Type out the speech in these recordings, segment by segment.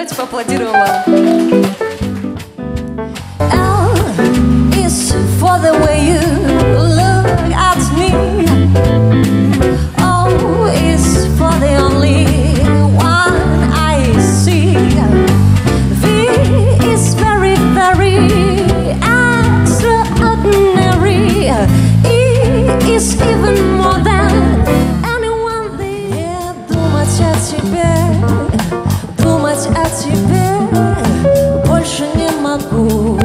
Давайте поаплодируем вам. L is for the way you look at me. O is for the only one I see. V is very, very extraordinary. E is even more than anyone there. Думать о тебе, думать о тебе больше не могу.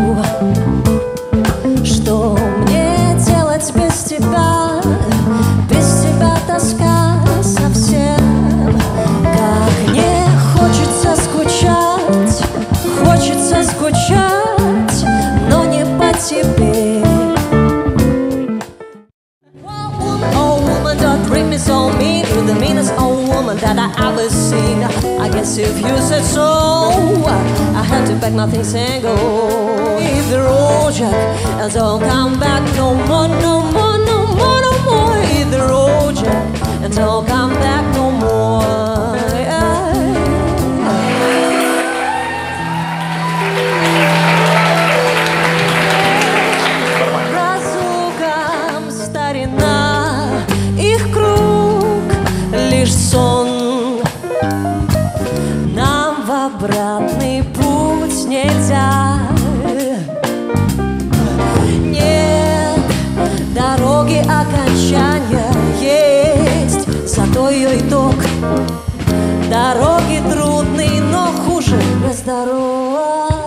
Что мне делать без тебя? Без тебя тоска совсем. Как мне хочется скучать, но не по тебе. Oh woman, don't treat me so mean. You're the meanest old woman that I ever seen. I guess if you said so, I had to pack my things and go. Leave the road, Jack, and don't come back no more, no more, no more, no more. Leave the road, Jack, and don't come back no more. Разлукам старина, их круг лишь сон. Нам в обратный путь нельзя. Нет дороги окончания, есть зато ее итог. Дороги трудные, но хуже без дорог.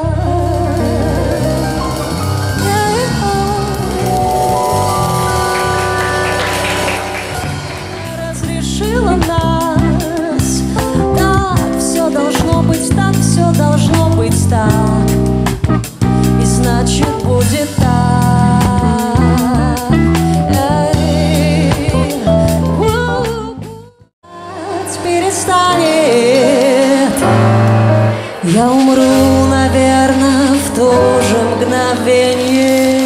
Разрешила нас, так все должно быть, так все должно быть так, и значит будет так. Перестанет, я умру, наверное, в то же мгновение.